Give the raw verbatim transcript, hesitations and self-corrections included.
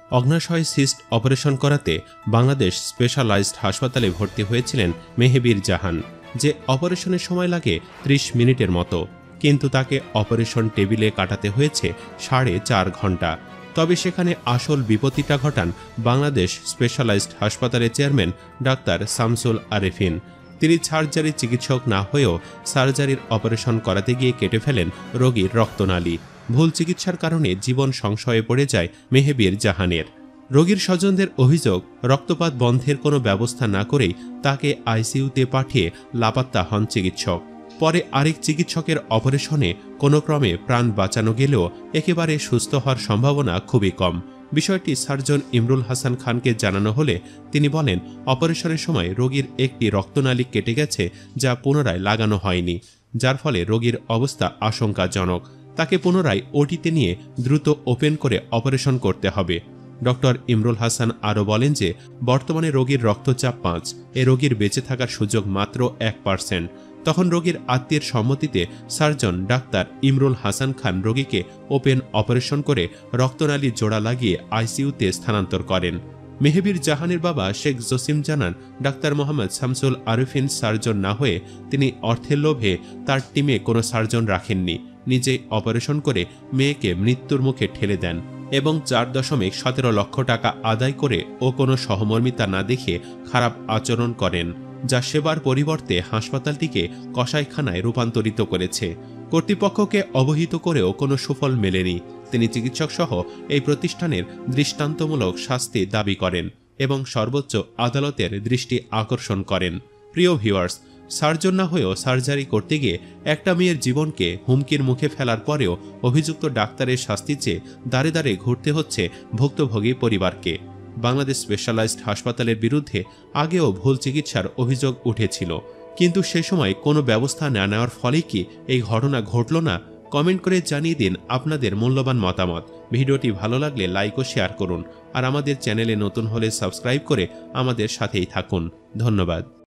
অগ্নাশয় cyst operation করাতে Bangladesh specialised হাসপাতালে ভর্তি হয়েছিলেন মেহেবীর জাহান, যে অপারেশনের সময় লাগে ত্রিশ মিনিটের মতো, কিন্তু তাকে অপারেশন টেবিলে কাটাতে হয়েছে সাড়ে চার ঘন্টা। তবে সেখানে আসল বিপত্তিটা ঘটান বাংলাদেশ স্পেশালাইজড হাসপাতালের চেয়ারম্যান ডাক্তার শামসুল আরেফিন। তিনি সার্জারি চিকিৎসক না হয়েও সার্জারির অপারেশন করাতে গিয়ে কেটে ফেলেন রোগীর রক্তনালী। ভুল চিকিৎসার কারণে জীবন সংশয়ে পড়ে যায় মেহেবীর জাহানের। রোগীর স্বজনদের অভিযোগ, রক্তপাত বন্ধের কোনো ব্যবস্থা না করেই তাকে আইসিইউতে পাঠিয়ে লাপাত্তা হন চিকিৎসক। পরে আরেক চিকিৎসকের অপারেশনে কোনো ক্রমে প্রাণ বাঁচানো গেলেও একেবারে সুস্থ হওয়ার সম্ভাবনা খুবই কম। বিষয়টি সার্জন ইমরুল হাসান খানকে জানানো হলে তিনি বলেন, অপারেশনের সময় রোগীর একটি রক্তনালী কেটে গেছে, যা পুনরায় লাগানো হয়নি, যার ফলে রোগীর অবস্থা আশঙ্কাজনক। তাকে পুনরায় ওটিতে নিয়ে দ্রুত ওপেন করে অপারেশন করতে হবে। ডক্টর ইমরুল হাসান আরও বলেন যে বর্তমানে রোগীর রক্তচাপ পাঁচ, এ রোগীর বেঁচে থাকার সুযোগ মাত্র এক পার্সেন্ট। তখন রোগীর আত্মীয়ের সম্মতিতে সার্জন ডাক্তার ইমরুল হাসান খান রোগীকে ওপেন অপারেশন করে রক্তনালী জোড়া লাগিয়ে আইসিইউতে স্থানান্তর করেন। মেহেবীর জাহানের বাবা শেখ জসিম জানান, ডাক্তার মোহাম্মদ শামসুল আরেফিন সার্জন না হয়ে তিনি অর্থের লোভে তার টিমে কোনো সার্জন রাখেননি, নিজেই অপারেশন করে মেয়েকে মৃত্যুর মুখে ঠেলে দেন এবং চার দশমিক সতেরো লক্ষ টাকা আদায় করে ও কোনো সহমর্মিতা না দেখিয়ে খারাপ আচরণ করেন, যা সেবার পরিবর্তে হাসপাতালটিকে কসাইখানায় রূপান্তরিত করেছে। কর্তৃপক্ষকে অবহিত করেও কোনো সুফল মেলেনি। তিনি চিকিৎসক সহ এই প্রতিষ্ঠানের দৃষ্টান্তমূলক শাস্তি দাবি করেন এবং সর্বোচ্চ আদালতের দৃষ্টি আকর্ষণ করেন। প্রিয় ভিউয়ার্স, সার্জন না হয়েও সার্জারি করতে গিয়ে একটা মেয়ের জীবনকে হুমকির মুখে ফেলার পরেও অভিযুক্ত ডাক্তারের শাস্তি চেয়ে দাঁড়ে দাঁড়ে ঘুরতে হচ্ছে ভুক্তভোগী পরিবারকে। বাংলাদেশ স্পেশালাইজড হাসপাতালের বিরুদ্ধে আগেও ভুল চিকিৎসার অভিযোগ উঠেছিল, কিন্তু সে সময় কোনো ব্যবস্থা না নেওয়ার ফলে কি এই ঘটনা ঘটল না? কমেন্ট করে জানিয়ে দিন আপনাদের মূল্যবান মতামত। ভিডিওটি ভালো লাগলে লাইক ও শেয়ার করুন, আর আমাদের চ্যানেলে নতুন হলে সাবস্ক্রাইব করে আমাদের সাথেই থাকুন। ধন্যবাদ।